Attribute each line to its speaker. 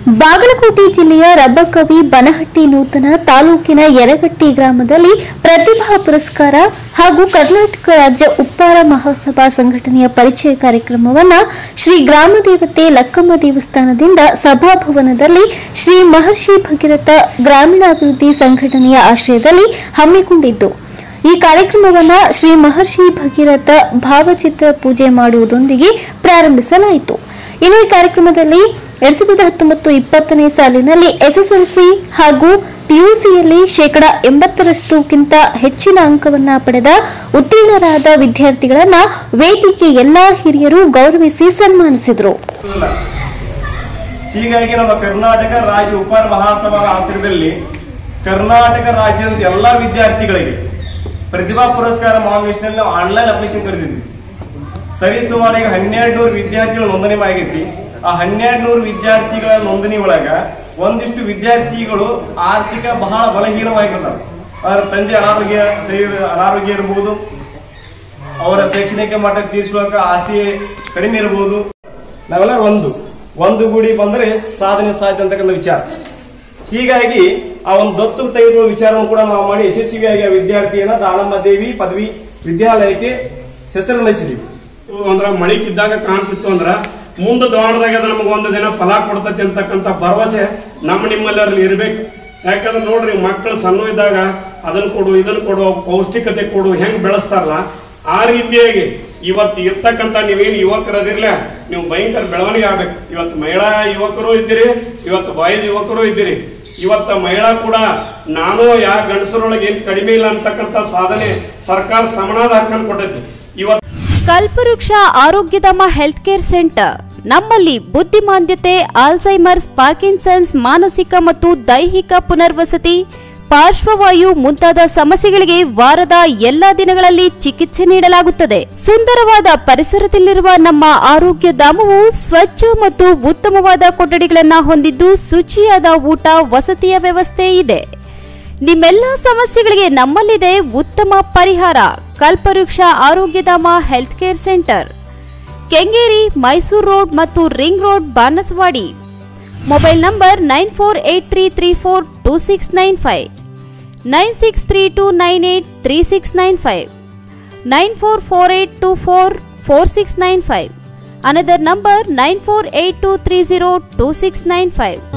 Speaker 1: ಬಾಗಲಕೋಟೆ ಜಿಲ್ಲೆಯ ರಬ್ಬಕವಿ ಬನಹಟ್ಟಿ ನೂತನ ತಾಲೂಕಿನ ಯರಗಟ್ಟಿ ಗ್ರಾಮದಲ್ಲಿ ಪ್ರತಿಭಾ ಪುರಸ್ಕಾರ ಹಾಗೂ ಕರ್ನಾಟಕ ರಾಜ್ಯ ಉಪ್ಪಾರ ಮಹಾಸಭಾ ಸಂಘಟನೆಯ ಪರಿಚಯ ಕಾರ್ಯಕ್ರಮವನ್ನು ಶ್ರೀ ಗ್ರಾಮದೇವತೆ ಲಕ್ಕಮ್ಮ ದೇವಸ್ಥಾನದಿಂದ ಸಭಾಭವನದಲ್ಲಿ ಶ್ರೀ ಮಹರ್ಷಿ ಭಗೀರಥ ಗ್ರಾಮೀಣಾಭಿವೃದ್ಧಿ ಸಂಘಟನೆಯ ಆಶ್ರಯದಲ್ಲಿ ಹಮ್ಮಿಕೊಂಡಿದ್ದು, ಈ ಕಾರ್ಯಕ್ರಮವನ್ನು ಶ್ರೀ ಮಹರ್ಷಿ ಭಗೀರಥ ಭಾವಚಿತ್ರ ಪೂಜೆ ಮಾಡುವುದರೊಂದಿಗೆ ಪ್ರಾರಂಭಿಸಲಾಯಿತು. ಇನ್ನು ಈ ಕಾರ್ಯಕ್ರಮದಲ್ಲಿ 2019-20ನೇ ಸಾಲಿನಲ್ಲಿ ಎಸ್ಎಸ್ಎಲ್ಸಿ ಹಾಗೂ ಪಿಯುಸಿಯಲ್ಲಿ 80%ಕ್ಕಿಂತ ಹೆಚ್ಚಿನ ಅಂಕವನ್ನು ಪಡೆದ ಉತ್ತೀರ್ಣರಾದ ವಿದ್ಯಾರ್ಥಿಗಳನ್ನು ವೇದಿಕೆ ಎಲ್ಲಾ ಹಿರಿಯರು ಗೌರವಿಸಿ ಸನ್ಮಾನಿಸಿದರು.
Speaker 2: ಹೀಗಾಗಿ ನಮ್ಮ ಕರ್ನಾಟಕ ರಾಜ್ಯ ಉಪ್ಪಾರ ಮಹಾಸಭಾ ಆಶ್ರಯದಲ್ಲಿ ಕರ್ನಾಟಕ ರಾಜ್ಯದ ಎಲ್ಲಾ ವಿದ್ಯಾರ್ಥಿಗಳಿಗೆ ಪ್ರತಿಭಾ ಪುರಸ್ಕಾರ ಮಹಾವಿಷ್ಣುವಿನಲ್ಲಿ ಆನ್ಲೈನ್ ಅಪ್ಲಿಕೇಶನ್ ಕರೆದಿದ್ವಿ. ಸರಿಸುಮಾರು 1200 ವಿದ್ಯಾರ್ಥಿಗಳು ನೋಂದಣಿ ಆಗೈತಿ. ಆ 1200 ವಿದ್ಯಾರ್ಥಿಗಳ ನೋಂದಣಿ ಒಳಗ ಒಂದಿಷ್ಟು ವಿದ್ಯಾರ್ಥಿಗಳು ಆರ್ಥಿಕ ಬಹಳ ಬಲಹೀನವಾಗಿರ್ತಾರೆ. ಅವರ ತಂದೆ ಅನಾರೋಗ್ಯ ಇರಬಹುದು, ಅವರ ಶೈಕ್ಷಣಿಕ ಮಟ್ಟ ತೀರಿಸುವಾಗ ಆಸ್ತಿ ಕಡಿಮೆ ಇರಬಹುದು. ನಾವೆಲ್ಲ ಒಂದು ಗೂಡಿ ಬಂದ್ರೆ ಸಾಧನೆ ಸಾಧ್ಯ ಅಂತಕ್ಕಂಥ ವಿಚಾರ. ಹೀಗಾಗಿ ಆ ಒಂದು ದತ್ತು ತೆಗೆದುಕೊಳ್ಳುವ ವಿಚಾರವನ್ನು ಕೂಡ ನಾವು ಮಾಡಿ ಯಶಸ್ವಿಯಾಗಿ ಆ ವಿದ್ಯಾರ್ಥಿಯನ್ನ ದಾನಮ್ಮ ದೇವಿ ಪದವಿ ವಿದ್ಯಾಲಯಕ್ಕೆ ಹೆಸರು ಹಚ್ಚಿದೀವಿ.
Speaker 3: ಅಂದ್ರ ಮಳಿಕಿದ್ದಾಗ ಕಾಣ್ತಿತ್ತು ಅಂದ್ರ ಮುಂದೆ ದೊಡ್ಡದಾಗ ನಮಗ ಒಂದು ದಿನ ಫಲ ಕೊಡ್ತೈತಿ ಅಂತಕ್ಕಂಥ ಭರವಸೆ ನಿಮ್ಮಲ್ಲಿ ಇರ್ಬೇಕು. ಯಾಕಂದ್ರೆ ನೋಡ್ರಿ, ಮಕ್ಕಳು ಸಣ್ಣ ಇದ್ದಾಗ ಅದನ್ನ ಕೊಡು ಇದನ್ನ ಕೊಡು ಪೌಷ್ಟಿಕತೆ ಕೊಡು ಹೆಂಗ್ ಬೆಳೆಸ್ತಾರಲ್ಲ ಆ ರೀತಿಯಾಗಿ ಇವತ್ತು ಇರ್ತಕ್ಕಂಥ ನೀವೇನು ಯುವಕರದಿರ್ಲ ನೀವು ಭಯಂಕರ ಬೆಳವಣಿಗೆ ಆಗ್ಬೇಕು. ಇವತ್ತು ಮಹಿಳಾ ಯುವಕರು ಇದ್ದೀರಿ, ಇವತ್ತು ಬಾಯ್ಸ್ ಯುವಕರು ಇದ್ದೀರಿ. ಇವತ್ತ ಮಹಿಳಾ ಕೂಡ ನಾನು ಗಂಡಸರೊಳಗೆ ಏನ್ ಕಡಿಮೆ ಇಲ್ಲ ಅಂತಕ್ಕಂಥ ಸಾಧನೆ ಸರ್ಕಾರ ಸಮನಾದ ಹಕ್ಕನ್ನು ಕೊಟ್ಟೈತಿ. ಇವತ್ತು
Speaker 4: ಕಲ್ಪವೃಕ್ಷ ಆರೋಗ್ಯಧಾಮ ಹೆಲ್ತ್ ಕೇರ್ ಸೆಂಟರ್ ನಮ್ಮಲ್ಲಿ ಬುದ್ಧಿಮಾಂದ್ಯತೆ, ಆಲ್ಝೈಮರ್ಸ್, ಪಾರ್ಕಿನ್ಸನ್ಸ್, ಮಾನಸಿಕ ಮತ್ತು ದೈಹಿಕ ಪುನರ್ವಸತಿ, ಪಾರ್ಶ್ವವಾಯು ಮುಂತಾದ ಸಮಸ್ಯೆಗಳಿಗೆ ವಾರದ ಎಲ್ಲಾ ದಿನಗಳಲ್ಲಿ ಚಿಕಿತ್ಸೆ ನೀಡಲಾಗುತ್ತದೆ. ಸುಂದರವಾದ ಪರಿಸರದಲ್ಲಿರುವ ನಮ್ಮ ಆರೋಗ್ಯ ಧಾಮವು ಸ್ವಚ್ಛ ಮತ್ತು ಉತ್ತಮವಾದ ಕೊಠಡಿಗಳನ್ನು ಹೊಂದಿದ್ದು ಶುಚಿಯಾದ ಊಟ ವಸತಿಯ ವ್ಯವಸ್ಥೆ ಇದೆ. ನಿಮ್ಮೆಲ್ಲ ಸಮಸ್ಯೆಗಳಿಗೆ ನಮ್ಮಲ್ಲಿದೆ ಉತ್ತಮ ಪರಿಹಾರ. Kalpavriksha Arogyadhama health care centre, Kengeri, Mysuru road ಮತ್ತು ring road, Banaswadi. Mobile number 9483342695, 9632983695, 9448244695. Another number 9482302695.